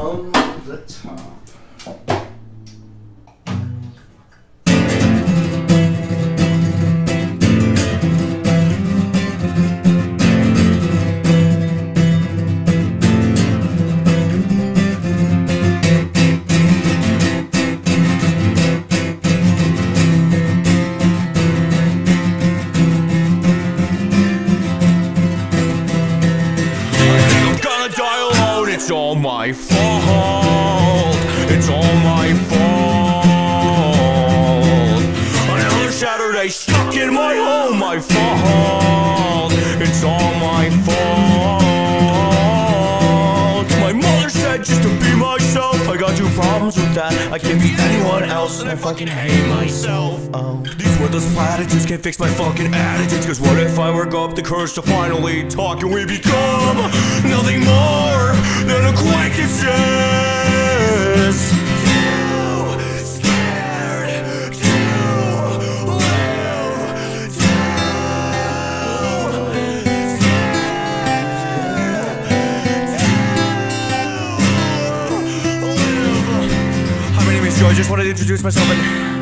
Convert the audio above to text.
on the top. It's all my fault. It's all my fault. Another Saturday stuck in my home. My fault. It's all my fault. My mother said just to be myself. I got two problems with that. I can't be anyone else, and I fucking hate myself. Oh, these worthless platitudes can't fix my fucking attitudes. Cause what if I work up the courage to finally talk and we become nothing more than acquaintances? Too scared to live. Too scared to live. Hi, my name is Joe. I just wanted to introduce myself and